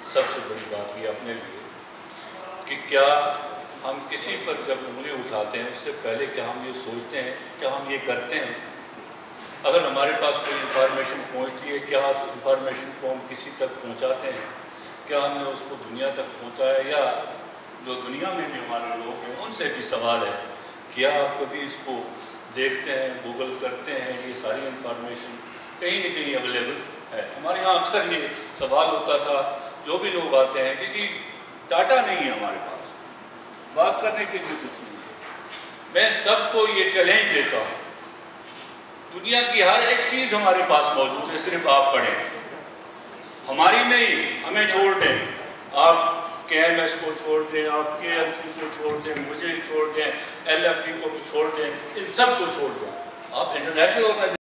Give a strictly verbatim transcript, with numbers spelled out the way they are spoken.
सबसे बड़ी बात ये अपने लिए कि क्या हम किसी पर जब उंगली उठाते हैं उससे पहले क्या हम ये सोचते हैं, क्या हम ये करते हैं। अगर हमारे पास कोई इंफॉर्मेशन पहुंचती है, क्या उस इंफॉर्मेशन को हम किसी तक पहुंचाते हैं, क्या हमने उसको दुनिया तक पहुंचाया, या जो दुनिया में भी हमारे लोग हैं उनसे भी सवाल है, क्या आप कभी इसको देखते हैं, गूगल करते हैं, ये सारी इंफॉर्मेशन कहीं न कहीं अवेलेबल है। हमारे यहाँ अक्सर ये सवाल होता था, जो भी लोग आते हैं कि जी डाटा नहीं है हमारे पास, बात करने के लिए कुछ नहीं है। मैं सबको ये चैलेंज देता हूँ, दुनिया की हर एक चीज़ हमारे पास मौजूद है, सिर्फ आप पढ़ें। हमारी नहीं, हमें छोड़ दें, आप के एम एस को छोड़ दें, आप के एल सी को छोड़ दें, मुझे छोड़ दें, एल एफ डी को भी छोड़ दें, इन सब को छोड़ दें। आप इंटरनेशनल ऑर्गेनाइजेशन